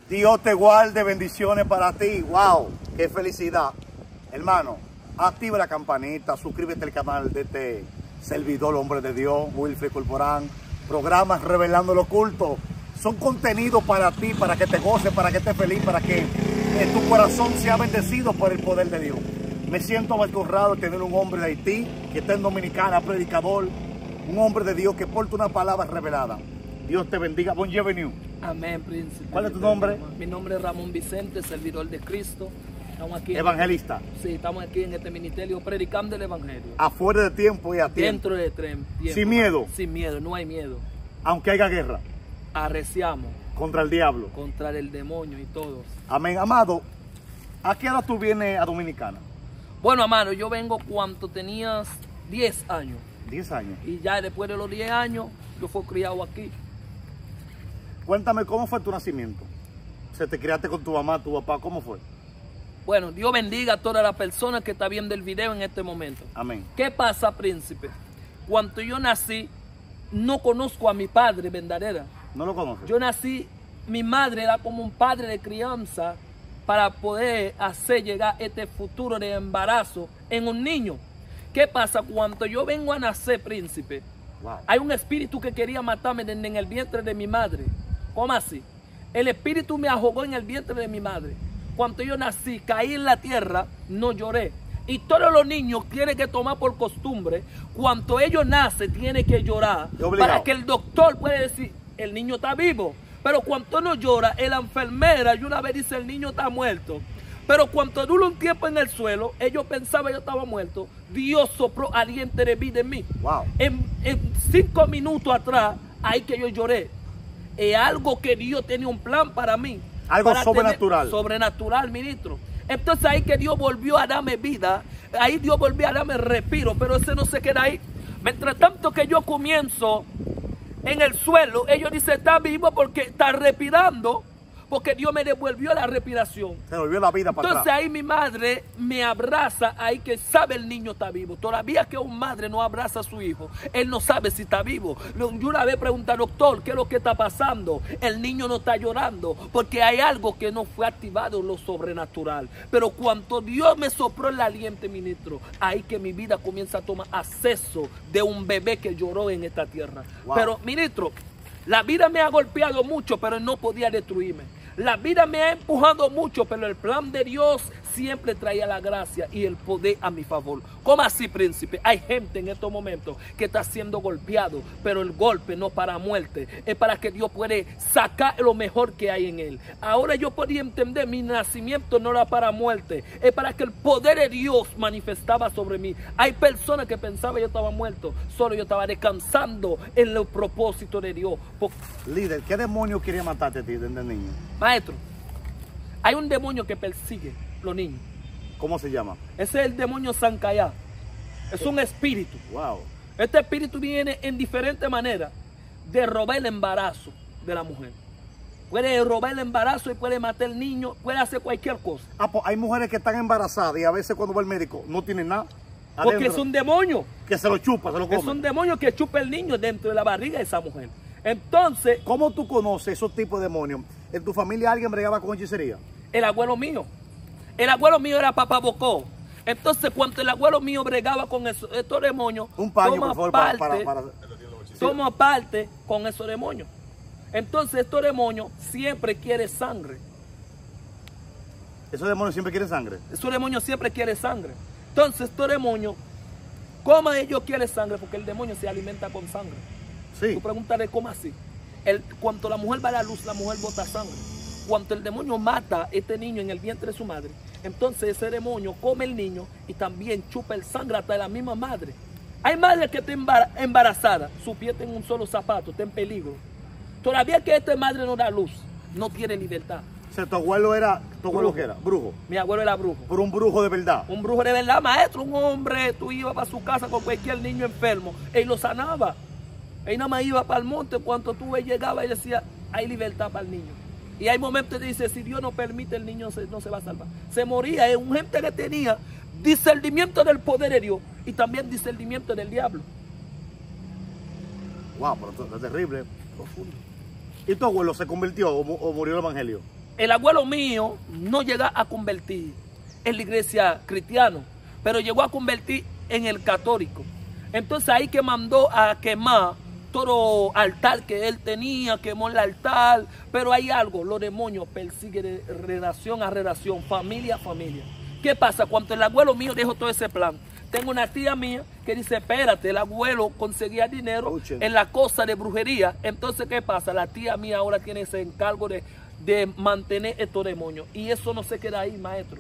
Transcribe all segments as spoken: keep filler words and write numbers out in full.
Dios te guarde, bendiciones para ti. Wow, qué felicidad. Hermano, activa la campanita, suscríbete al canal de este servidor, hombre de Dios, Wilfred Corporán. Programas revelando lo oculto. Son contenidos para ti, para que te goces, para que estés feliz, para que eh, tu corazón sea bendecido por el poder de Dios. Me siento honrado de tener un hombre de Haití, que está en Dominicana, predicador, un hombre de Dios que porta una palabra revelada. Dios te bendiga. Bon bienvenido. Amén, príncipe. ¿Cuál es tu nombre? Mi nombre es Ramón Vicente, servidor de Cristo. Estamos aquí. Evangelista. En, sí, estamos aquí en este ministerio predicando el evangelio. Afuera de tiempo y a tiempo. Dentro de tiempo. Sin miedo. Sin miedo, no hay miedo. Aunque haya guerra. Arreciamos. Contra el diablo. Contra el demonio y todos. Amén. Amado, ¿a qué hora tú vienes a Dominicana? Bueno, amado, yo vengo cuando tenías diez años. diez años. Y ya después de los diez años, yo fui criado aquí. Cuéntame, ¿cómo fue tu nacimiento? ¿Se te criaste con tu mamá, tu papá? ¿Cómo fue? Bueno, Dios bendiga a todas las personas que están viendo el video en este momento. Amén. ¿Qué pasa, príncipe? Cuando yo nací, no conozco a mi padre verdadera. ¿No lo conoces? Yo nací, mi madre era como un padre de crianza para poder hacer llegar este futuro de embarazo en un niño. ¿Qué pasa? Cuando yo vengo a nacer, príncipe, wow, hay un espíritu que quería matarme desde en el vientre de mi madre. ¿Cómo así? El espíritu me ahogó en el vientre de mi madre. Cuando yo nací, caí en la tierra, no lloré. Y todos los niños tienen que tomar por costumbre, cuando ellos nacen, tienen que llorar para que el doctor pueda decir, el niño está vivo. Pero cuando no llora, la enfermera y una vez dice, el niño está muerto. Pero cuando duró un tiempo en el suelo, ellos pensaban que yo estaba muerto. Dios sopló aliento de vida en mí. Wow. En, en cinco minutos atrás, ahí que yo lloré. Es algo que Dios tenía un plan para mí. Algo para sobrenatural. Tener, sobrenatural, ministro. Entonces ahí que Dios volvió a darme vida. Ahí Dios volvió a darme respiro. Pero ese no se queda ahí. Mientras tanto que yo comienzo en el suelo, ellos dicen, está vivo porque está respirando. Porque Dios me devolvió la respiración. Se volvió la vida para Entonces atrás. ahí mi madre me abraza, ahí que sabe el niño está vivo. Todavía que una madre no abraza a su hijo, él no sabe si está vivo. Yo una vez pregunté al doctor, ¿qué es lo que está pasando? El niño no está llorando, porque hay algo que no fue activado, lo sobrenatural. Pero cuando Dios me sopló el aliento, ministro, ahí que mi vida comienza a tomar acceso de un bebé que lloró en esta tierra. Wow. Pero, ministro, la vida me ha golpeado mucho, pero no podía destruirme. La vida me ha empujado mucho, pero el plan de Dios siempre traía la gracia y el poder a mi favor. ¿Cómo así, príncipe? Hay gente en estos momentos que está siendo golpeado, pero el golpe no para muerte. Es para que Dios puede sacar lo mejor que hay en él. Ahora yo podía entender, mi nacimiento no era para muerte. Es para que el poder de Dios manifestaba sobre mí. Hay personas que pensaban que yo estaba muerto, solo yo estaba descansando en los propósitos de Dios. Porque... Líder, ¿qué demonio quería matarte a ti desde niño? Maestro, hay un demonio que persigue a los niños. ¿Cómo se llama? Ese es el demonio Sankaya. Es un espíritu. Wow. Este espíritu viene en diferentes maneras de robar el embarazo de la mujer. Puede robar el embarazo y puede matar al niño, puede hacer cualquier cosa. Ah, pues hay mujeres que están embarazadas y a veces cuando va el médico no tienen nada. Porque adentro, es un demonio. Que se lo chupa, se lo come. Es un demonio que chupa el niño dentro de la barriga de esa mujer. Entonces, ¿cómo tú conoces esos tipos de demonios? ¿En tu familia alguien bregaba con hechicería? El abuelo mío. El abuelo mío era Papá Bocó. Entonces, cuando el abuelo mío bregaba con eso, estos demonios, un paño, toma por favor, parte, para, para, para... toma parte con esos demonios. Entonces, estos demonios siempre quieren sangre. ¿Esos demonios siempre quieren sangre? Esos demonios siempre quieren sangre. Entonces, estos demonios, ¿cómo ellos quieren sangre? Porque el demonio se alimenta con sangre. Sí. Tú preguntaré, ¿cómo así? El, cuando la mujer va a la luz, la mujer bota sangre. Cuando el demonio mata a este niño en el vientre de su madre, entonces ese demonio come el niño y también chupa el sangre hasta de la misma madre. Hay madres que están embarazadas, su pie está en un solo zapato, está en peligro. Todavía que esta madre no da luz, no tiene libertad. O sea, tu abuelo era, tu abuelo que era, brujo. Mi abuelo era brujo. Pero un brujo de verdad. Un brujo de verdad, maestro, un hombre, tú ibas para su casa con cualquier niño enfermo, él lo sanaba. Él nada más iba para el monte, cuando tú llegabas y decía, hay libertad para el niño. Y hay momentos que dice, si Dios no permite, el niño se, no se va a salvar. Se moría, es un gente que tenía discernimiento del poder de Dios y también discernimiento del diablo. Wow, pero esto es terrible. Profundo. ¿Y tu abuelo se convirtió o, o murió el evangelio? el abuelo mío no llega a convertir en la iglesia cristiana, pero llegó a convertir en el católico. Entonces ahí que mandó a quemar todo altar que él tenía, quemó el altar, pero hay algo, los demonios persiguen de relación a relación, familia a familia. ¿Qué pasa? Cuando el abuelo mío dejó todo ese plan, tengo una tía mía que dice, espérate, el abuelo conseguía dinero Oye. en la cosa de brujería. Entonces, ¿qué pasa? La tía mía ahora tiene ese encargo de, de mantener estos demonios. Y eso no se queda ahí, maestro.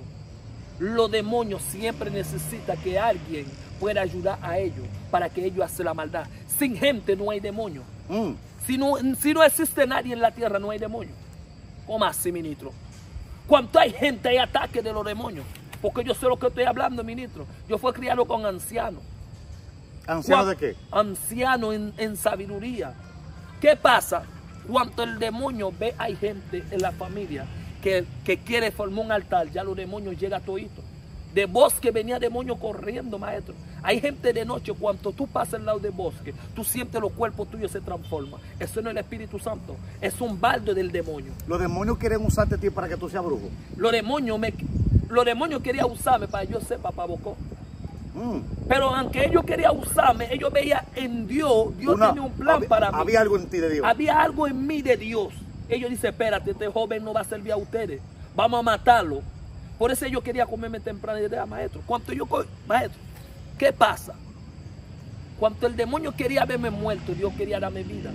Los demonios siempre necesitan que alguien pueda ayudar a ellos para que ellos hagan la maldad. Sin gente no hay demonio. Mm. Si, no, si no existe nadie en la tierra, no hay demonio. ¿Cómo así, ministro? Cuando hay gente, hay ataques de los demonios. Porque yo sé lo que estoy hablando, ministro. Yo fui criado con ancianos. ¿Ancianos de qué? Ancianos en, en sabiduría. ¿Qué pasa? Cuando el demonio ve hay gente en la familia que, que quiere formar un altar, ya los demonios llegan toditos. De bosque venía demonio corriendo, maestro. Hay gente de noche, cuando tú pasas al lado del bosque, tú sientes los cuerpos tuyos se transforman. Eso no es el Espíritu Santo, es un balde del demonio. ¿Los demonios quieren usarte a ti para que tú seas brujo? Los demonios me... Los demonios querían usarme para que yo sepa, para Bocó. Mm. Pero aunque ellos querían usarme, ellos veían en Dios, Dios Una, tenía un plan había, para mí. Había algo en ti de Dios. Había algo en mí de Dios. Ellos dicen, espérate, este joven no va a servir a ustedes. Vamos a matarlo. Por eso yo quería comerme temprano y decía, maestro, cuando yo, maestro, ¿qué pasa? Cuando el demonio quería verme muerto, Dios quería darme vida.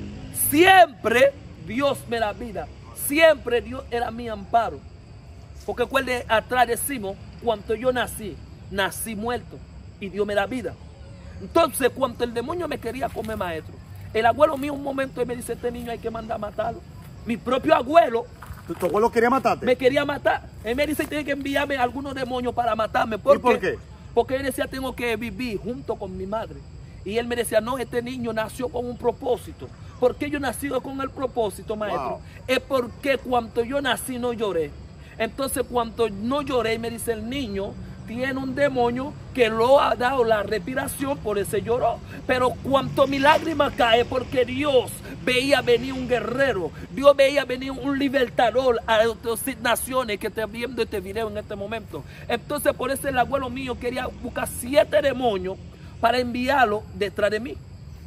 Siempre Dios me da vida. Siempre Dios era mi amparo. Porque recuerde, atrás decimos, cuando yo nací, nací muerto y Dios me da vida. Entonces, cuando el demonio me quería comer, maestro, el abuelo mío un momento me dice, este niño hay que mandar a matarlo. Mi propio abuelo. ¿Tu, tu abuelo quería matarte? Me quería matar. Él me dice, tiene que enviarme a algunos demonios para matarme. ¿Por ¿Y por qué? Porque él decía, tengo que vivir junto con mi madre. Y él me decía, no, este niño nació con un propósito. ¿Por qué yo nací con el propósito, maestro? Wow. Es porque cuando yo nací no lloré. Entonces cuando no lloré, me dice el niño, tiene un demonio que lo ha dado la respiración, por eso lloró. Pero cuando mi lágrima cae, porque Dios veía venir un guerrero, Dios veía venir un libertador a otras naciones que están viendo este video en este momento. Entonces por eso el abuelo mío quería buscar siete demonios para enviarlo detrás de mí.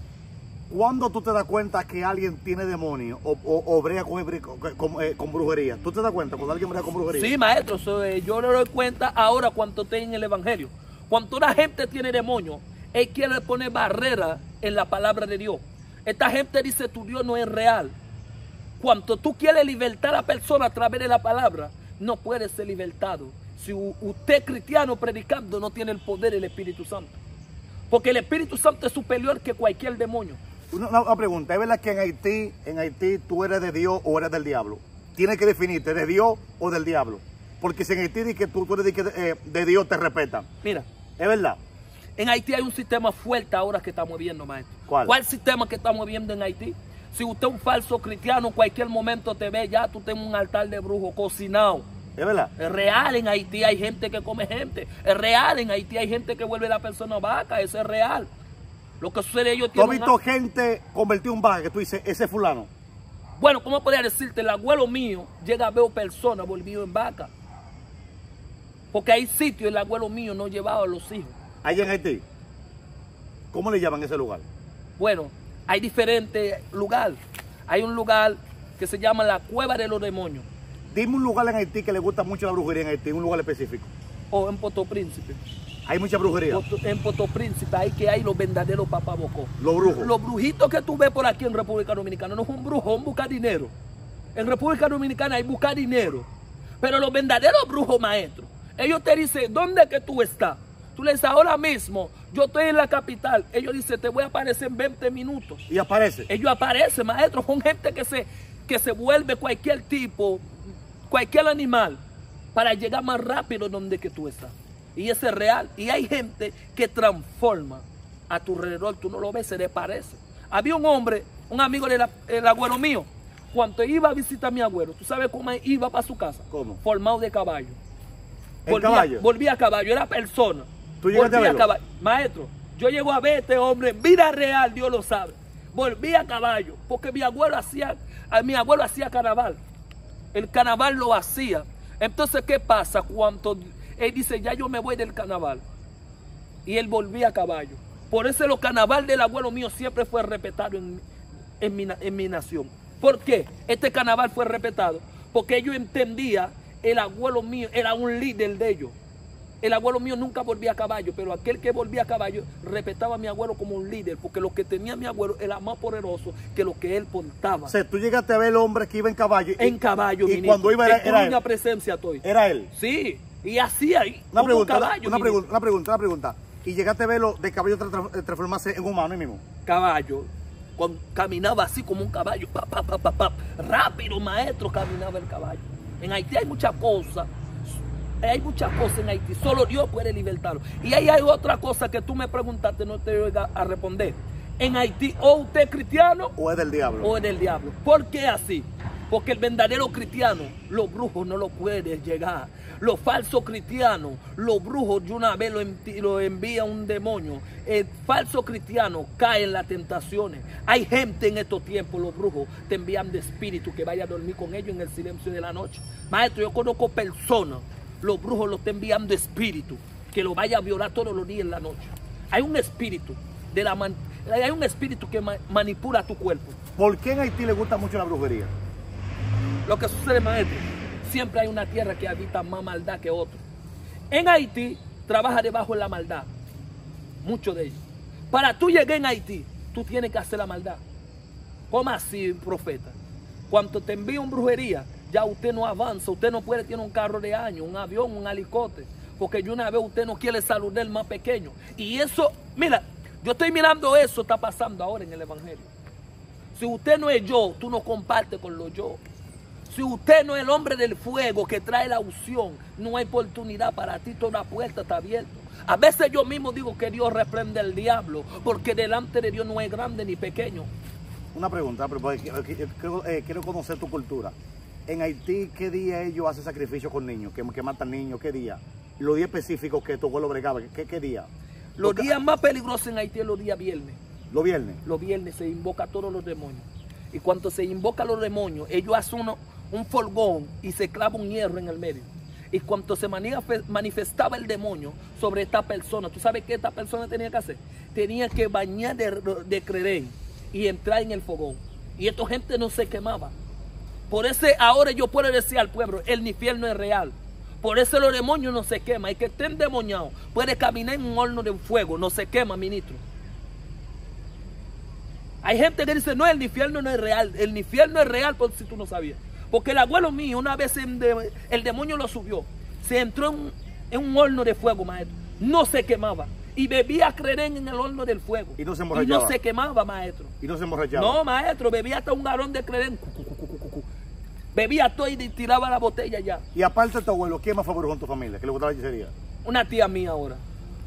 ¿Cuándo tú te das cuenta que alguien tiene demonio o, o, o brega con, con, eh, con brujería? ¿Tú te das cuenta cuando alguien brega con brujería? Sí, maestro, so, eh, yo le doy cuenta ahora cuando estoy en el evangelio. Cuando una gente tiene demonio, él quiere poner barrera en la palabra de Dios. Esta gente dice tu Dios no es real. Cuando tú quieres libertar a la persona a través de la palabra, no puede ser libertado. Si usted cristiano predicando no tiene el poder del Espíritu Santo. Porque el Espíritu Santo es superior que cualquier demonio. Una, una pregunta, ¿es verdad que en Haití, en Haití tú eres de Dios o eres del diablo? Tienes que definirte, ¿de Dios o del diablo? Porque si en Haití dices que tú, tú eres de, eh, de Dios, te respetan. Mira. ¿Es verdad? En Haití hay un sistema fuerte ahora que estamos viendo, maestro. ¿Cuál? ¿Cuál sistema que estamos viendo en Haití? Si usted es un falso cristiano, en cualquier momento te ve, ya tú tienes un altar de brujo cocinado. ¿Es verdad? Es real, en Haití hay gente que come gente. Es real, en Haití hay gente que vuelve a la persona vaca. Eso es real. Lo que sucede, ellos tienen... ¿Tú has visto una... gente convertir un vaca que tú dices, ese fulano? Bueno, ¿cómo podría decirte? El abuelo mío llega a ver personas volvidas en vaca. Porque hay sitios, el abuelo mío no llevaba a los hijos. ¿Allá en Haití? ¿Cómo le llaman ese lugar? Bueno, hay diferentes lugares. Hay un lugar que se llama la Cueva de los Demonios. Dime un lugar en Haití que le gusta mucho la brujería en Haití, un lugar específico. O en Puerto Príncipe. ¿Hay mucha brujería? En Puerto Príncipe hay que hay los verdaderos papabocó. Los brujos. Los brujitos que tú ves por aquí en República Dominicana no es un brujo, es un buscar dinero. En República Dominicana hay buscar dinero. Pero los verdaderos brujos, maestros, ellos te dicen, ¿dónde es que tú estás? Tú le dices, ahora mismo, yo estoy en la capital. Ellos dicen, te voy a aparecer en veinte minutos. ¿Y aparece? Ellos aparecen, maestro. Son gente que se, que se vuelve cualquier tipo, cualquier animal, para llegar más rápido donde que tú estás. Y eso es real. Y hay gente que transforma a tu alrededor. Tú no lo ves, se le parece. Había un hombre, un amigo del de abuelo mío, cuando iba a visitar a mi abuelo, ¿tú sabes cómo iba para su casa? ¿Cómo? Formado de caballo. ¿En volvía, caballo? Volvía a caballo, era persona. ¿Tú llegaste a verlo? Caballo. Maestro, yo llego a ver a este hombre en vida real, Dios lo sabe. Volví a caballo, porque mi abuelo hacía, a mi abuelo hacía carnaval. El carnaval lo hacía. Entonces, ¿qué pasa cuando él dice, ya yo me voy del carnaval? Y él volvía a caballo. Por eso el carnaval del abuelo mío siempre fue respetado en, en, mi, en mi nación. ¿Por qué? Este carnaval fue respetado porque yo entendía, el abuelo mío era un líder de ellos. El abuelo mío nunca volvía a caballo, pero aquel que volvía a caballo respetaba a mi abuelo como un líder, porque lo que tenía mi abuelo era más poderoso que lo que él portaba. O sea, tú llegaste a ver el hombre que iba en caballo. Y, en caballo, y cuando iba era, era una él. presencia estoy. Era él. Sí, y así ahí. Una pregunta, un caballo, una, pregunta, una pregunta, una pregunta. ¿Y llegaste a verlo de caballo tra tra transformarse en humano ahí mismo? Caballo. Con, caminaba así como un caballo. Pa, pa, pa, pa, pa. Rápido, maestro, caminaba el caballo. En Haití hay muchas cosas. Hay muchas cosas en Haití. Solo Dios puede libertarlo. Y ahí hay otra cosa que tú me preguntaste, no te voy a responder. En Haití, o usted es cristiano, o es del diablo. O es del diablo. ¿Por qué así? Porque el verdadero cristiano, los brujos no lo pueden llegar. Los falsos cristianos, los brujos de una vez lo, envi lo envía un demonio. El falso cristiano cae en las tentaciones. Hay gente en estos tiempos, los brujos te envían de espíritu que vaya a dormir con ellos en el silencio de la noche. Maestro, yo conozco personas, los brujos los están enviando espíritu que lo vaya a violar todos los días en la noche. Hay un espíritu de la man hay un espíritu que ma manipula tu cuerpo. ¿Por qué en Haití le gusta mucho la brujería? Lo que sucede, maestro, siempre hay una tierra que habita más maldad que otra. En Haití trabaja debajo de la maldad, muchos de ellos. Para tú llegar en Haití, tú tienes que hacer la maldad. ¿Cómo así, profeta? Cuando te envían brujería, ya usted no avanza, usted no puede tener un carro de año, un avión, un helicóptero, porque de una vez usted no quiere saludar el más pequeño. Y eso, mira, yo estoy mirando eso, está pasando ahora en el evangelio. Si usted no es yo, tú no compartes con los yo. Si usted no es el hombre del fuego que trae la unción, no hay oportunidad para ti, toda la puerta está abierta. A veces yo mismo digo que Dios reprende al diablo, porque delante de Dios no es grande ni pequeño. Una pregunta, pero quiero, eh, quiero conocer tu cultura. En Haití, ¿qué día ellos hacen sacrificio con niños? Que, que matan niños, ¿qué día? Los días específicos que tu abuelo bregaba, ¿qué, qué día? Los Porque, días más peligrosos en Haití es los días viernes. ¿Los viernes? Los viernes se invoca a todos los demonios. Y cuando se invoca a los demonios, ellos hacen uno, un folgón y se clava un hierro en el medio. Y cuando se manifestaba el demonio sobre esta persona, ¿tú sabes qué esta persona tenía que hacer? Tenía que bañar de, de crerén y entrar en el fogón. Y esta gente no se quemaba. Por eso ahora yo puedo decir al pueblo, el infierno es real. Por eso los demonios no se queman. El que esté endemoniado puede caminar en un horno de fuego, no se quema, ministro. Hay gente que dice, no, el infierno no es real. El infierno es real, por si tú no sabías. Porque el abuelo mío, una vez el, el demonio lo subió, se entró en, en un horno de fuego, maestro. No se quemaba. Y bebía crerén en el horno del fuego. Y no se Y no se quemaba, maestro. Y no se emborrachaba. No, maestro, bebía hasta un galón de crerén. Bebía todo y tiraba la botella ya. Y aparte de tu abuelo, ¿quién más favorito con tu familia? ¿Que le gustaba la hechicería? Una tía mía ahora.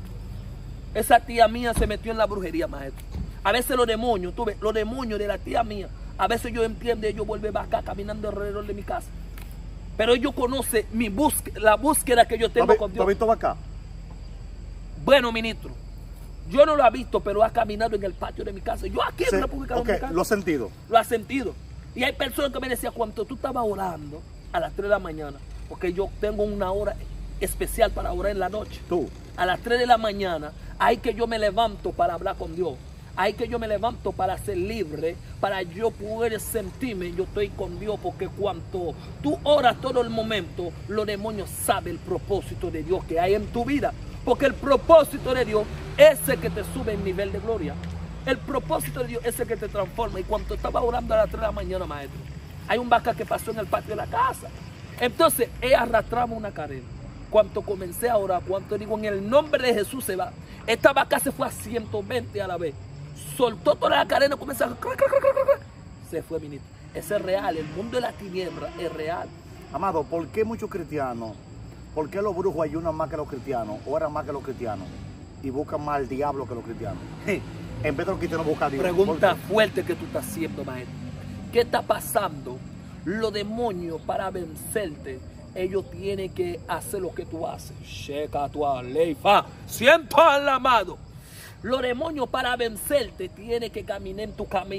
Esa tía mía se metió en la brujería, maestro. A veces los demonios, tú ves, los demonios de la tía mía, a veces yo entiendo, ellos vuelven acá caminando alrededor de mi casa. Pero ellos conocen mi búsqueda, la búsqueda que yo tengo con Dios. ¿Tú has visto acá? Bueno, ministro, yo no lo he visto, pero ha caminado en el patio de mi casa. Yo aquí en sí, la República okay, Dominicana. ¿lo has sentido? Lo has sentido. Y hay personas que me decían, cuando tú estabas orando a las tres de la mañana, porque yo tengo una hora especial para orar en la noche. Tú. A las tres de la mañana, hay que yo me levanto para hablar con Dios. Hay que yo me levanto para ser libre, para yo poder sentirme, yo estoy con Dios, porque cuando tú oras todo el momento, los demonios saben el propósito de Dios que hay en tu vida. Porque el propósito de Dios es el que te sube el nivel de gloria. El propósito de Dios es el que te transforma. Y cuando estaba orando a las tres de la mañana, maestro, hay un vaca que pasó en el patio de la casa. Entonces, ella arrastraba una cadena. Cuando comencé a orar, cuando digo, en el nombre de Jesús se va, esta vaca se fue a ciento veinte a la vez. Soltó toda la cadena, comenzó a... Se fue, ministro. Ese es real, el mundo de la tiniebla es real. Amado, ¿por qué muchos cristianos, por qué los brujos ayunan más que los cristianos, oran más que los cristianos y buscan más al diablo que los cristianos? En vez de los cristianos buscan a Dios. Pregunta fuerte que tú estás haciendo, maestro. ¿Qué está pasando? Los demonios, para vencerte, ellos tienen que hacer lo que tú haces. Checa tu aleifa. Siento al amado. Los demonios, para vencerte, tienen que caminar en tu camino.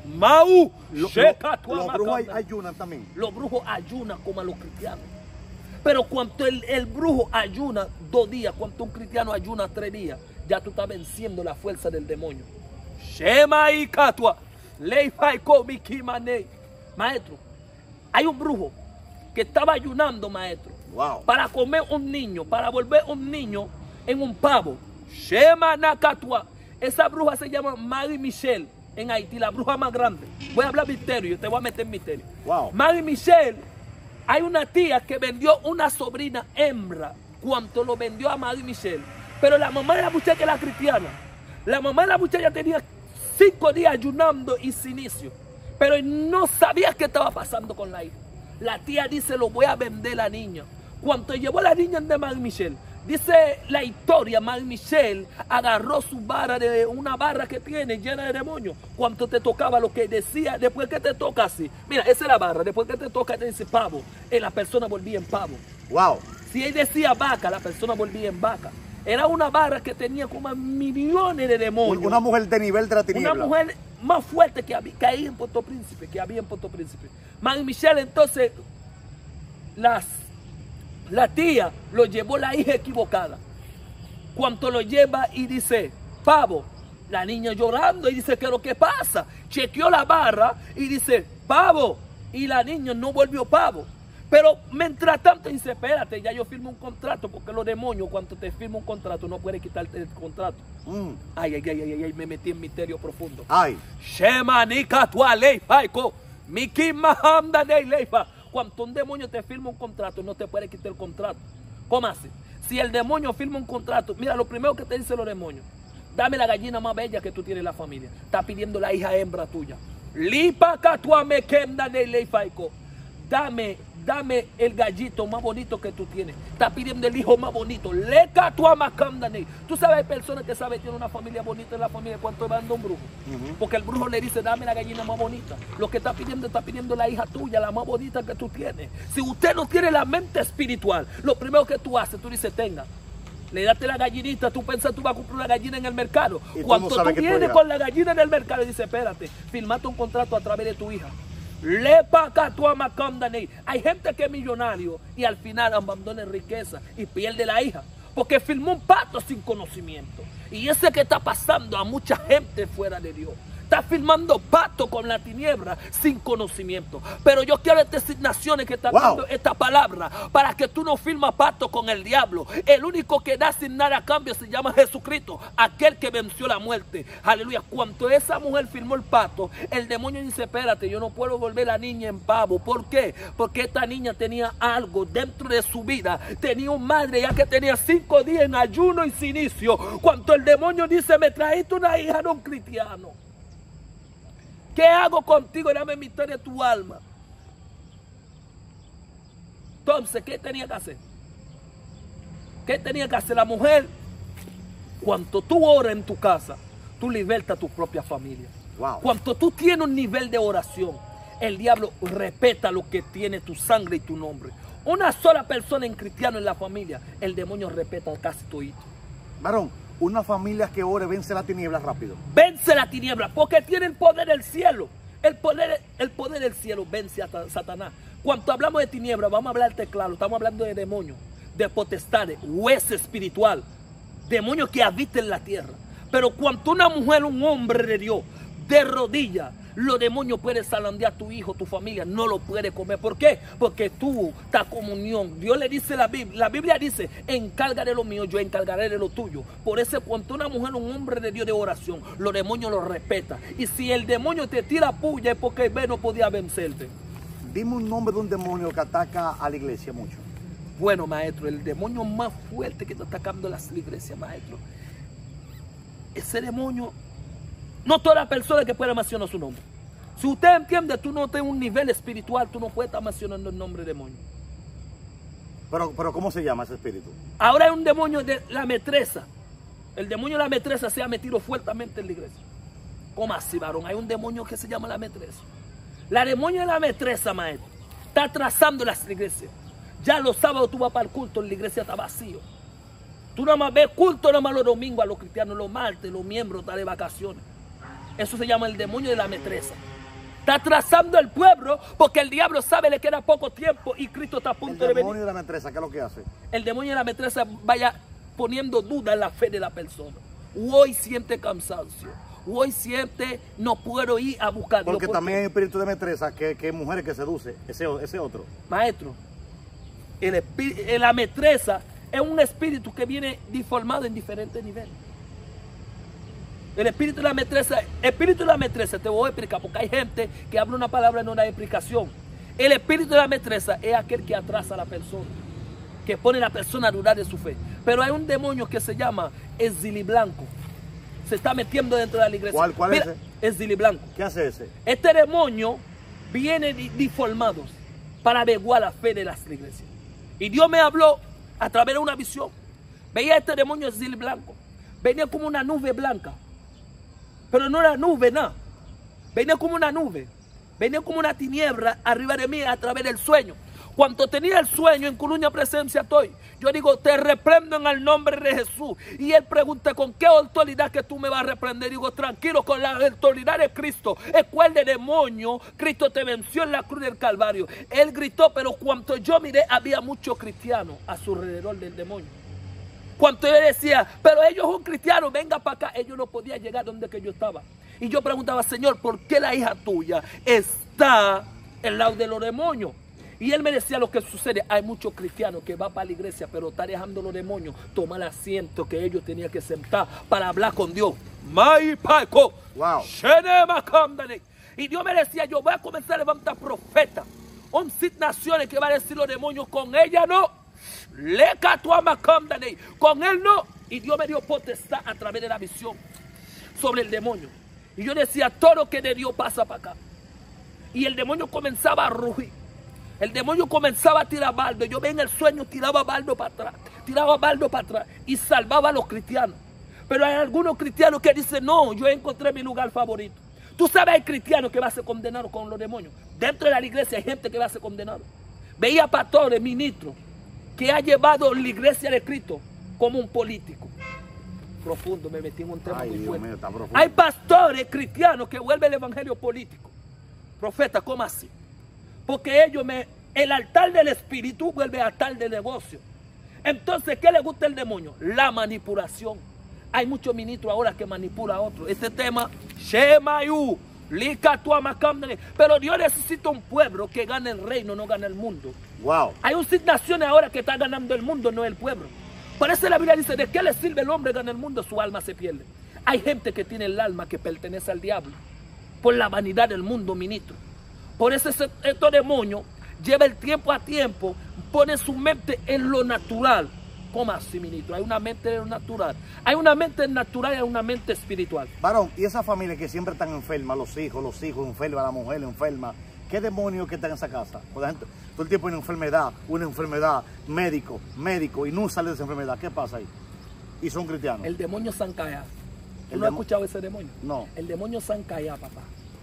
Mau. Lo- Sheka lo- tua los brujos ay- macanda. ayunan también. Los brujos ayunan como a los cristianos. Pero cuando el, el brujo ayuna dos días, cuando un cristiano ayuna tres días, ya tú estás venciendo la fuerza del demonio. Shema y Katua. Lei fai komi kimane. Maestro, hay un brujo que estaba ayunando, maestro, Wow. para comer un niño, para volver un niño en un pavo. Shema Nakatua. Esa bruja se llama Marie Michelle en Haití, la bruja más grande. Voy a hablar misterio, te voy a meter en misterio. Wow. Marie Michelle, hay una tía que vendió una sobrina hembra cuando lo vendió a Marie Michelle. Pero la mamá de la muchacha era cristiana. La mamá de la muchacha tenía cinco días ayunando y sin inicio. Pero no sabía qué estaba pasando con la hija. La tía dice, lo voy a vender la niña. Cuando llevó a la niña de Marie Michelle, dice la historia, Marie Michelle agarró su barra, de una barra que tiene llena de demonios. Cuando te tocaba lo que decía, después que te toca así. Mira, esa es la barra, después que te toca te dice pavo. Y la persona volvía en pavo. Wow. Si él decía vaca, la persona volvía en vaca. Era una barra que tenía como millones de demonios. Una mujer de nivel de la tiniebla. Una mujer más fuerte que, había, que ahí en Puerto Príncipe, que había en Puerto Príncipe. Marie Michelle, entonces, las, la tía lo llevó la hija equivocada. Cuando lo lleva y dice, pavo, la niña llorando y dice, ¿qué es lo que pasa? Chequeó la barra y dice, pavo, y la niña no volvió pavo. Pero mientras tanto dice, espérate, ya yo firmo un contrato, porque los demonios cuando te firman un contrato no pueden quitarte el contrato. Mm. Ay, ay, ay, ay, ay, me metí en misterio profundo. Ay. Shema nika tua leifaiko, miki mahamda nei leifa. Cuando un demonio te firma un contrato, no te puede quitar el contrato. ¿Cómo así? Si el demonio firma un contrato, mira, lo primero que te dicen los demonios, dame la gallina más bella que tú tienes en la familia. Está pidiendo la hija hembra tuya. Lipa katua me kemda nei leifaiko. Dame, dame el gallito más bonito que tú tienes. Está pidiendo el hijo más bonito. Leca tu amacandane. Tú sabes, hay personas que saben que tienen una familia bonita en la familia cuando van a un brujo. Uh-huh. Porque el brujo le dice, dame la gallina más bonita. Lo que está pidiendo, está pidiendo la hija tuya, la más bonita que tú tienes. Si usted no tiene la mente espiritual, lo primero que tú haces, tú dices, tenga. Le daste la gallinita, tú piensas tú vas a comprar una gallina en el mercado. Cuando tú vienes con la gallina en el mercado y dices, espérate, firmate un contrato a través de tu hija. Hay gente que es millonario y al final abandona riqueza y pierde la hija porque firmó un pacto sin conocimiento. Y ese que está pasando a mucha gente fuera de Dios. Está firmando pacto con la tiniebla sin conocimiento. Pero yo quiero decir naciones que están wow. dando esta palabra para que tú no firmas pacto con el diablo. El único que da sin nada a cambio se llama Jesucristo, aquel que venció la muerte. Aleluya. Cuando esa mujer firmó el pacto, el demonio dice, espérate, yo no puedo volver la niña en pavo. ¿Por qué? Porque esta niña tenía algo dentro de su vida. Tenía un madre ya que tenía cinco días en ayuno y sin inicio. Cuando el demonio dice, me trajiste una hija de un cristiano. ¿Qué hago contigo? Dame mi historia de tu alma. Entonces, ¿qué tenía que hacer? ¿Qué tenía que hacer la mujer? Cuando tú oras en tu casa, tú libertas tu propia familia. Wow. Cuando tú tienes un nivel de oración, el diablo respeta lo que tiene tu sangre y tu nombre. Una sola persona en cristiano en la familia, el demonio respeta casi todo. Varón, una familia que ore vence la tiniebla rápido. Vence la tiniebla porque tiene el poder del cielo. El poder, el poder del cielo vence a Satanás. Cuando hablamos de tiniebla, vamos a hablarte claro. Estamos hablando de demonios, de potestades, hueso espiritual, demonios que habitan en la tierra. Pero cuando una mujer, un hombre de Dios, de rodillas, los demonios pueden zarandear a tu hijo, tu familia, no lo puede comer. ¿Por qué? Porque tú estás comunión. Dios le dice la Biblia, la Biblia dice, encargaré lo mío, yo encargaré de lo tuyo. Por eso cuando una mujer, un hombre de Dios de oración, los demonios lo respetan. Y si el demonio te tira puya es porque ve no podía vencerte. Dime un nombre de un demonio que ataca a la iglesia mucho. Bueno, maestro, el demonio más fuerte que está atacando las iglesias, maestro. Ese demonio, no toda la persona que pueda mencionar su nombre. Si usted entiende, tú no tienes un nivel espiritual, tú no puedes estar mencionando el nombre de demonio. Pero, pero ¿cómo se llama ese espíritu? Ahora hay un demonio de la metresa. El demonio de la metresa se ha metido fuertemente en la iglesia. ¿Cómo así, varón? Hay un demonio que se llama la metresa. La demonio de la metresa, maestro, está atrasando las iglesias. Ya los sábados tú vas para el culto, la iglesia está vacío. Tú nada más ves culto nada más los domingos a los cristianos, los martes, los miembros están de vacaciones. Eso se llama el demonio de la metresa. Está atrasando el pueblo porque el diablo sabe le queda poco tiempo y Cristo está a punto El de venir. demonio de la metresa, ¿qué es lo que hace? El demonio de la metresa vaya poniendo duda en la fe de la persona. Hoy siente cansancio. Hoy siente no puedo ir a buscar. Porque ¿Por también qué? hay espíritu de metresa que, que mujeres que seduce, ese, ese otro. Maestro, el espí- la metresa es un espíritu que viene deformado en diferentes niveles. El espíritu de la metresa, espíritu de la metresa, te voy a explicar, porque hay gente que habla una palabra y no da explicación. El espíritu de la metresa es aquel que atrasa a la persona, que pone a la persona a dudar de su fe. Pero hay un demonio que se llama Ezili Blanco. Se está metiendo dentro de la iglesia. ¿Cuál, cuál Mira, es ese? Ezili Blanco. ¿Qué hace ese? Este demonio viene deformado para averiguar la fe de las iglesias. Y Dios me habló a través de una visión. Veía este demonio Ezili Blanco. Venía como una nube blanca. Pero no era nube, nada. Venía como una nube. Venía como una tiniebla arriba de mí a través del sueño. Cuando tenía el sueño, en cuya presencia estoy. Yo digo, te reprendo en el nombre de Jesús. Y él pregunta, ¿con qué autoridad que tú me vas a reprender? Digo, tranquilo, con la autoridad de Cristo. El cual de demonio, Cristo te venció en la cruz del Calvario. Él gritó, pero cuando yo miré, había muchos cristianos a su alrededor del demonio. Cuando yo decía, pero ellos son cristianos, venga para acá, ellos no podían llegar donde que yo estaba. Y yo preguntaba, Señor, ¿por qué la hija tuya está al lado de los demonios? Y él me decía lo que sucede. Hay muchos cristianos que van para la iglesia, pero está dejando los demonios tomar el asiento que ellos tenían que sentar para hablar con Dios. Wow. Y Dios me decía, yo voy a comenzar a levantar profetas. once naciones que va a decir los demonios, con ella no. Con él no. Y Dios me dio potestad a través de la visión sobre el demonio. Y yo decía, todo lo que de Dios pasa para acá. Y el demonio comenzaba a rugir. El demonio comenzaba a tirar baldo. Yo veía en el sueño, tiraba baldo para atrás. Tiraba baldo para atrás. Y salvaba a los cristianos. Pero hay algunos cristianos que dicen, no, yo encontré mi lugar favorito. Tú sabes, hay cristianos que van a ser condenados con los demonios. Dentro de la iglesia hay gente que va a ser condenada. Veía pastores, ministros, que ha llevado la iglesia de Cristo como un político. Profundo, me metí en un tema Ay, muy Dios fuerte. mío, está profundo. Hay pastores cristianos que vuelven el evangelio político. Profeta, ¿cómo así? Porque ellos, me, el altar del espíritu vuelve altar de negocio. Entonces, ¿qué le gusta al demonio? La manipulación. Hay muchos ministros ahora que manipulan a otros. Este tema, Shemayu, pero Dios necesita un pueblo que gane el reino, no gane el mundo. Wow. Hay un naciones ahora que está ganando el mundo, no el pueblo. Por eso la Biblia dice, ¿de qué le sirve el hombre ganar el mundo? Su alma se pierde. Hay gente que tiene el alma que pertenece al diablo. Por la vanidad del mundo, ministro. Por eso estos demonios lleva el tiempo a tiempo, pone su mente en lo natural. ¿Cómo así, ministro? Hay una mente en lo natural. Hay una mente natural y hay una mente espiritual. Varón, y esa familia que siempre están enfermas, los hijos, los hijos enfermas, la mujer enferma, ¿qué demonios que están en esa casa? Porque la gente, todo el tiempo hay una enfermedad, una enfermedad, médico, médico, y no sale de esa enfermedad. ¿Qué pasa ahí? Y son cristianos. El demonio Sankaya. ¿Tú El no has demo- escuchado ese demonio? No. El demonio Sankaya, papá.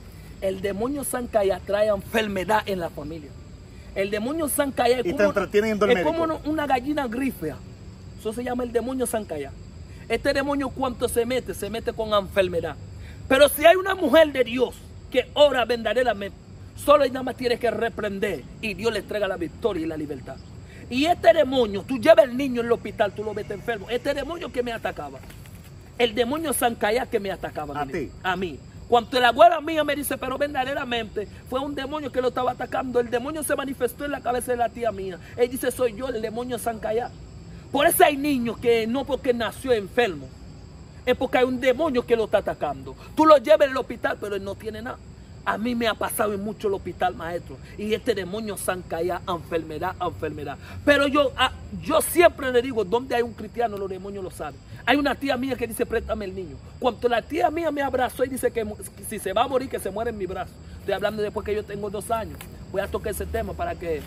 El demonio Sankaya trae enfermedad en la familia. El demonio Sankaya es Y te como, entretienen yendo al es médico. como una- una gallina grifea. Eso se llama el demonio Sankaya. Este demonio, cuando se mete, se mete con enfermedad. Pero si hay una mujer de Dios que ora verdaderamente, solo y nada más tiene que reprender y Dios le entrega la victoria y la libertad. Y este demonio, tú llevas al niño en el hospital, tú lo ves enfermo. Este demonio que me atacaba, el demonio Sankaya que me atacaba. ¿A mi ti? niño, a mí. Cuando la abuela mía me dice, pero verdaderamente fue un demonio que lo estaba atacando. El demonio se manifestó en la cabeza de la tía mía. Él dice, soy yo, el demonio Sankaya. Por eso hay niños que no porque nació enfermo, es porque hay un demonio que lo está atacando. Tú lo llevas al hospital, pero él no tiene nada. A mí me ha pasado en mucho el hospital, maestro. Y este demonio Sankaya, enfermedad, enfermedad. Pero yo, ah, yo siempre le digo, donde hay un cristiano, los demonios lo saben. Hay una tía mía que dice, préstame el niño. Cuando la tía mía me abrazó y dice que, que si se va a morir, que se muere en mi brazo. Estoy hablando después que yo tengo dos años. Voy a tocar ese tema para que...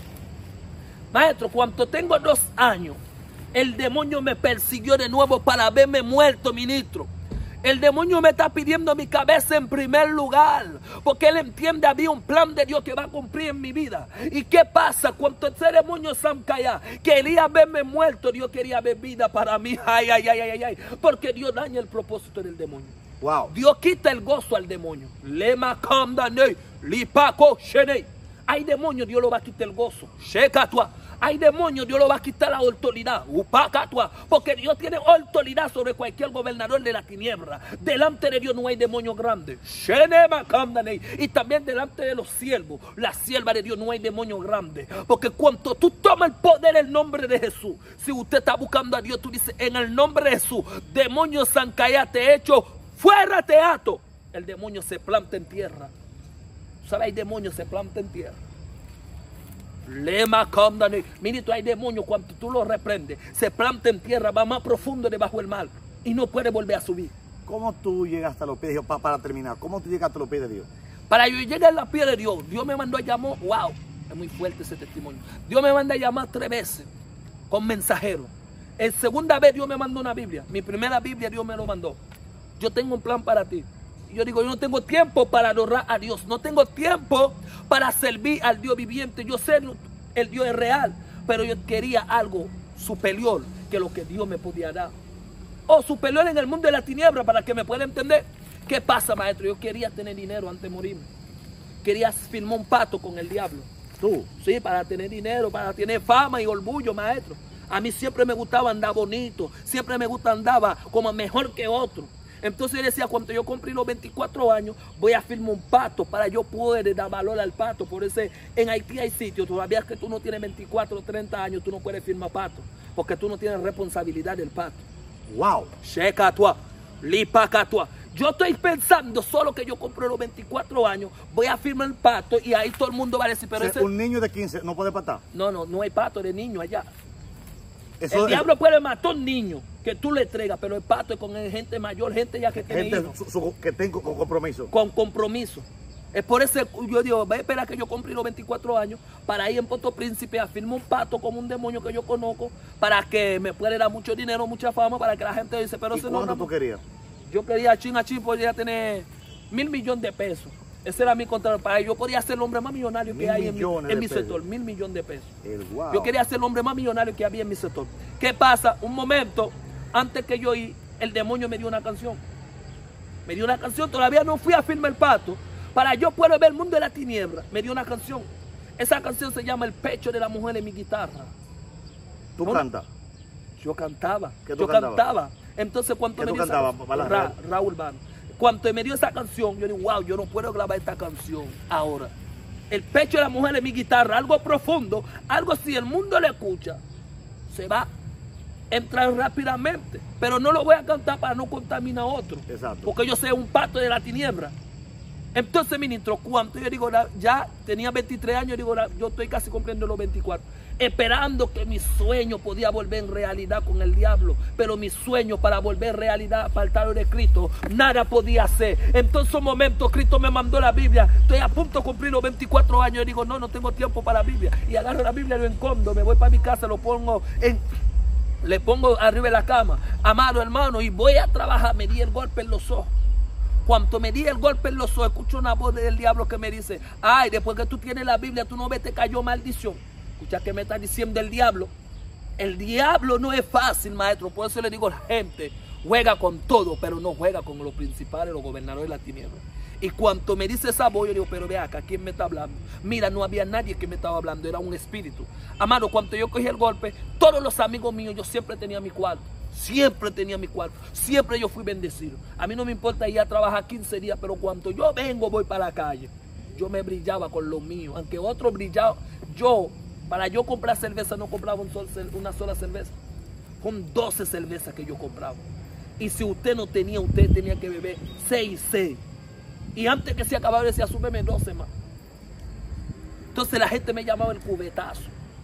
Maestro, cuando tengo dos años, el demonio me persiguió de nuevo para verme muerto, ministro. El demonio me está pidiendo mi cabeza en primer lugar, porque él entiende, había un plan de Dios que va a cumplir en mi vida. ¿Y qué pasa? Cuando ese demonio Sankaya quería verme muerto, Dios quería ver vida para mí. Ay, ay, ay, ay, ay, porque Dios daña el propósito del demonio. Wow. Dios quita el gozo al demonio. Lema kamdane, lipako shenei. Hay demonios, Dios lo va a quitar el gozo. Shekatua. Hay demonios, Dios lo va a quitar la autoridad. Upakatua. Porque Dios tiene autoridad sobre cualquier gobernador de la tiniebla. Delante de Dios no hay demonio grande. Shenema kamdane. Y también delante de los siervos, la sierva de Dios, no hay demonio grande. Porque cuando tú tomas el poder en el nombre de Jesús, si usted está buscando a Dios, tú dices, en el nombre de Jesús, demonio zancayate hecho, fuera teatro. El demonio se planta en tierra. ¿Sabes? Hay demonios se planta en tierra. Lema kamdane. Mire, tú hay demonios cuando tú los reprendes, se planta en tierra, va más profundo debajo del mar y no puede volver a subir. ¿Cómo tú llegaste a los pies de Dios? Para, para terminar, ¿cómo tú llegaste a los pies de Dios? Para yo llegar a los pies de Dios, Dios me mandó a llamar. Wow, es muy fuerte ese testimonio. Dios me manda a llamar tres veces con mensajeros. En segunda vez Dios me mandó una Biblia. Mi primera Biblia Dios me lo mandó. Yo tengo un plan para ti. Y yo digo, yo no tengo tiempo para adorar a Dios. No tengo tiempo para servir al Dios viviente. Yo sé el Dios es real, pero yo quería algo superior que lo que Dios me podía dar. O superior en el mundo de la tiniebla, para que me pueda entender. ¿Qué pasa, maestro? Yo quería tener dinero antes de morirme. Quería firmar un pacto con el diablo. ¿Tú? Sí, para tener dinero, para tener fama y orgullo, maestro. A mí siempre me gustaba andar bonito. Siempre me gusta andar como mejor que otro. Entonces yo decía, cuando yo cumplí los veinticuatro años, voy a firmar un pacto para yo poder dar valor al pacto. Por eso en Haití hay sitios, todavía que tú no tienes veinticuatro o treinta años, tú no puedes firmar pacto, porque tú no tienes responsabilidad del pacto. Wow. Shekatua, lipacatua. Yo estoy pensando solo que yo compré los veinticuatro años, voy a firmar el pacto y ahí todo el mundo va a decir, pero O sea, ese... un niño de quince no puede patar. No, no, no hay pacto de niño allá. Eso, El diablo puede matar a un niño que tú le entregas, pero el pacto es con gente mayor, gente ya que tiene gente hijos. su, su, que tengo con compromiso. Con compromiso. Es por eso yo digo, voy a esperar que yo cumpla los veinticuatro años para ir en Puerto Príncipe a firmar un pacto con un demonio que yo conozco para que me pueda dar mucho dinero, mucha fama, para que la gente dice, pero ¿Y ese cuánto no, tú querías? Yo quería chin a chin, podía tener mil millones de pesos. Ese era mi contrato. Para yo podía ser el hombre más millonario que Mil hay en mi, millones en de mi pesos. sector. Mil millones de pesos. El wow. Yo quería ser el hombre más millonario que había en mi sector. ¿Qué pasa? Un momento, antes que yo ir, el demonio me dio una canción. Me dio una canción, todavía no fui a firmar el pacto. Para yo poder ver el mundo de la tiniebla, me dio una canción. Esa canción se llama El pecho de la mujer en mi guitarra. ¿Tú ¿No? cantas? Yo cantaba. ¿Qué tú yo cantabas? cantaba. Entonces, cuando ¿Qué me tú dio esa cantabas, canción- Bala Ra- Real? Raúl Bano. Cuando me dio esa canción, yo digo, wow, yo no puedo grabar esta canción ahora. El pecho de la mujer en mi guitarra, algo profundo, algo si el mundo le escucha, se va a entrar rápidamente. Pero no lo voy a cantar para no contaminar a otro. Exacto. Porque yo sé un pacto de la tiniebla. Entonces, ministro, cuando yo digo, ya tenía veintitrés años, digo, yo estoy casi cumpliendo los veinticuatro, esperando que mi sueño podía volver en realidad con el diablo, pero mi sueño para volver realidad, apartado de Cristo, nada podía hacer. Entonces, un momento, Cristo me mandó la Biblia, estoy a punto de cumplir los veinticuatro años, y digo, no, no tengo tiempo para la Biblia, y agarro la Biblia, lo escondo, me voy para mi casa, lo pongo en... Le pongo arriba de la cama, amado hermano, y voy a trabajar, me di el golpe en los ojos. Cuando me di el golpe en los ojos, escucho una voz del diablo que me dice, ay, después que tú tienes la Biblia, tú no ves, te cayó maldición. Escucha que me está diciendo el diablo. El diablo no es fácil, maestro. Por eso le digo a la gente, juega con todo, pero no juega con los principales, los gobernadores de la tiniebla. Y cuando me dice esa voz, yo digo, pero ve acá, ¿quién me está hablando? Mira, no había nadie que me estaba hablando, era un espíritu. Amado, cuando yo cogí el golpe, todos los amigos míos, yo siempre tenía mi cuarto. Siempre tenía mi cuarto, siempre yo fui bendecido. A mí no me importa ir a trabajar quince días, pero cuando yo vengo, voy para la calle. Yo me brillaba con lo mío, aunque otro brillaba. Yo, para yo comprar cerveza, no compraba un sol, una sola cerveza. Con doce cervezas que yo compraba. Y si usted no tenía, usted tenía que beber seis, seis. Y antes que se acabara, decía, súbeme doce más. Entonces la gente me llamaba el cubetazo.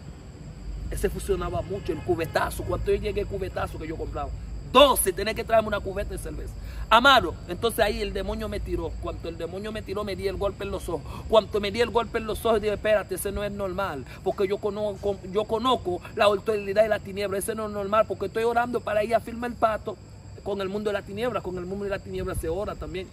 Ese funcionaba mucho, el cubetazo. Cuando yo llegué, el cubetazo que yo compraba. doce, tenía que traerme una cubeta de cerveza. Amado, entonces ahí el demonio me tiró. Cuando el demonio me tiró, me di el golpe en los ojos. Cuando me di el golpe en los ojos, dije, espérate, ese no es normal. Porque yo conozco, yo conozco la autoridad de la tiniebla. Ese no es normal, porque estoy orando para ir a firmar el pacto con el mundo de la tiniebla. Con el mundo de la tiniebla se ora también.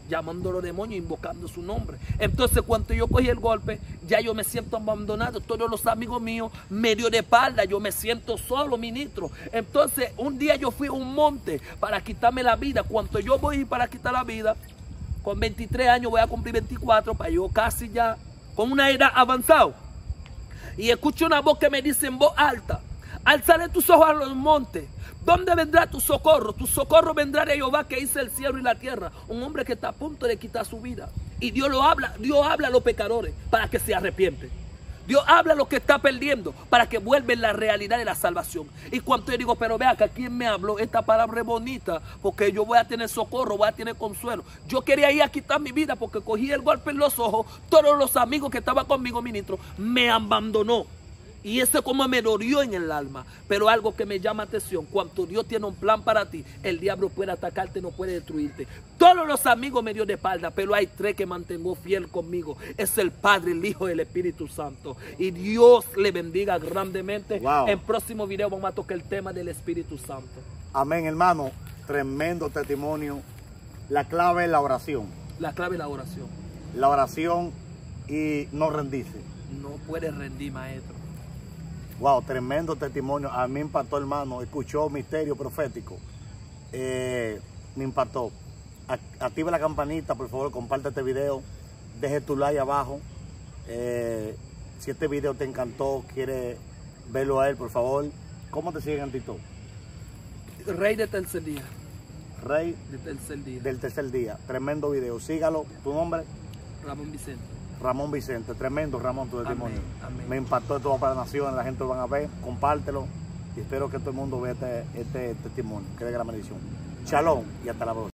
llamando a los demonios, invocando su nombre. Entonces cuando yo cogí el golpe, ya yo me siento abandonado. Todos los amigos míos me dio de espalda, yo me siento solo, ministro. Entonces un día yo fui a un monte para quitarme la vida. Cuando yo voy para quitar la vida, con veintitrés años voy a cumplir veinticuatro, para yo casi ya con una edad avanzada. Y escucho una voz que me dice en voz alta: alzaré tus ojos a los montes. ¿Dónde vendrá tu socorro? Tu socorro vendrá de Jehová, que hizo el cielo y la tierra. Un hombre que está a punto de quitar su vida. Y Dios lo habla, Dios habla a los pecadores para que se arrepienten. Dios habla a los que está perdiendo para que vuelvan la realidad de la salvación. Y cuando yo digo, pero vea que ¿quién me habló? Esta palabra es bonita, porque yo voy a tener socorro, voy a tener consuelo. Yo quería ir a quitar mi vida porque cogí el golpe en los ojos. Todos los amigos que estaban conmigo, ministro, me abandonó. Y eso como me dolió en el alma. Pero algo que me llama atención: cuando Dios tiene un plan para ti, el diablo puede atacarte, no puede destruirte. Todos los amigos me dio de espalda, pero hay tres que mantengo fiel conmigo. Es el Padre, el Hijo y el Espíritu Santo. Y Dios le bendiga grandemente. Wow. En próximo video vamos a tocar el tema del Espíritu Santo. Amén, hermano. Tremendo testimonio. La clave es la oración. La clave es la oración. La oración y no rendirse. No puedes rendir, maestro. Wow, tremendo testimonio. A mí me impactó, hermano. Escuchó misterio profético. Eh, me impactó. Activa la campanita, por favor, comparte este video. Deje tu like abajo. Eh, si este video te encantó, quiere verlo a él, por favor. ¿Cómo te siguen, Tito? Rey de tercer día. Rey de tercer día. del tercer día. Tremendo video. Sígalo. ¿Tu nombre? Ramón Vicente. Ramón Vicente. Tremendo, Ramón, tu testimonio. Amén, amén. Me impactó esto para la nación. La gente lo van a ver. Compártelo. Y espero que todo el mundo vea este, este testimonio. Que de gran bendición. Shalom y hasta la próxima.